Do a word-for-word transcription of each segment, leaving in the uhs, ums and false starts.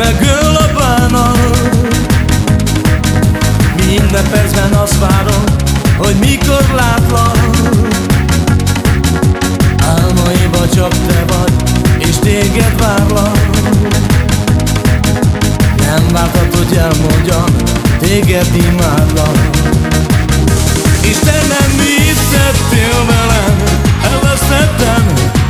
megöl a bánat. Minden percben azt várom, hogy mikor látlak. Álmaimban csak te vagy, és téged várlak. Nem vártad, hogy elmondjam, téged imádlak. Istenem, mit tettél velem? Elvesztettem.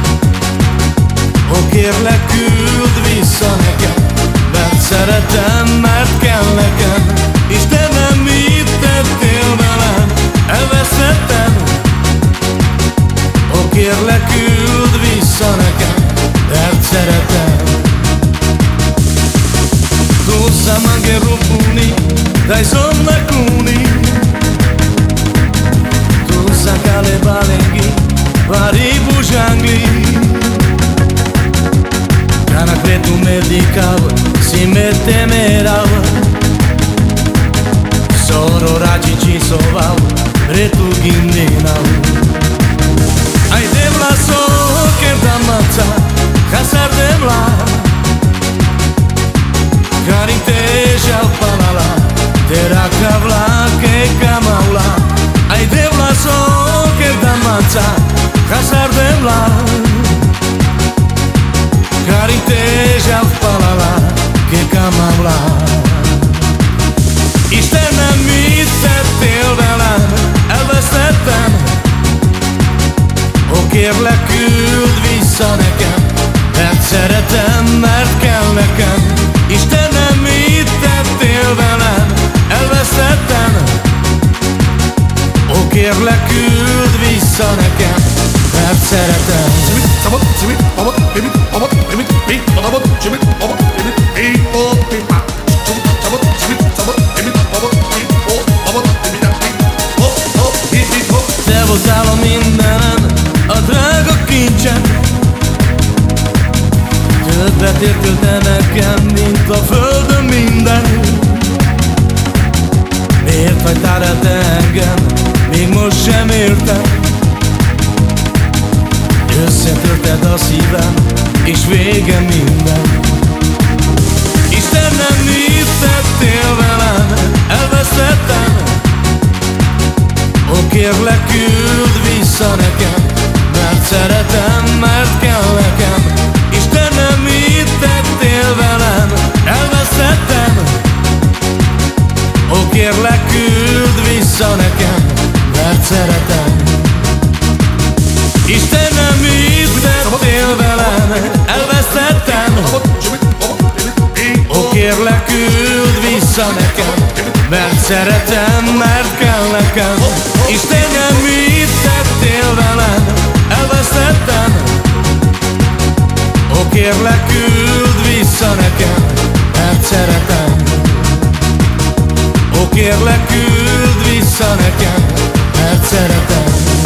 Ó, kérlek, küld vissza nekem, mert szeretem, mert kell nekem. Istenem, mit tettél velem? Elvesztettem. Ó, kérlek, küld vissza nekem, mert szeretem. Cosa mancherò puni, dai son da cuni. Tu saca le balenghi, vari bujangli. Cana credo medicava, si mette merava. Soro raggi ci sovava, retu gindinava. Ai devla so che d'ammazza, casar devla. Cariteja palala, tera kavla ke kamaula. Ai devla so ke damanza, casar devla. Cariteja palala ke kamaula. Istenem, mit tettél velem? Elvesztettem. Ó, kérlek, küld vissza nekem, mert szeretem, mert kell nekem. Istenem, mit tettél velem? Elvesztettem. Ó, kérlek, küld vissza nekem, mert szeretem. Te voltál a mindenem, a drága kincsem. Többet értél te nekem, mint a földön minden. Miért hagytál el te engem, még most sem értem. Összetörted a szívem, és vége minden. Istenem, mit tettél velem? Elvesztettem. Ó, kérlek, küld vissza nekem, mert szeretem, mert kell nekem. Istenem, mit tettél velem? Elvesztettem. Ó, kérlek, küld vissza nekem, mert szeretem. Istenem, mit tettél velem? Elvesztettem. Ó, kérlek, küld vissza nekem, mert szeretem, mert kell nekem. Istenem, mit tettél velem? Elvesztettem. Ó, kérlek, küld vissza nekem, mert szeretem. Ó, kérlek, küld vissza nekem, mert szeretem.